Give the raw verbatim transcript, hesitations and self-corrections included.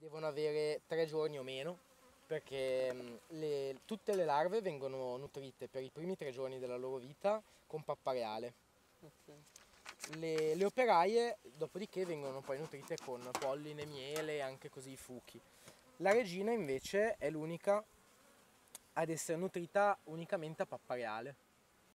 devono avere tre giorni o meno, perché mh, le- tutte le larve vengono nutrite per i primi tre giorni della loro vita con pappa reale. Ok. Le, le operaie dopodiché vengono poi nutrite con polline, miele e anche così i fuchi. La regina invece è l'unica ad essere nutrita unicamente a pappa reale.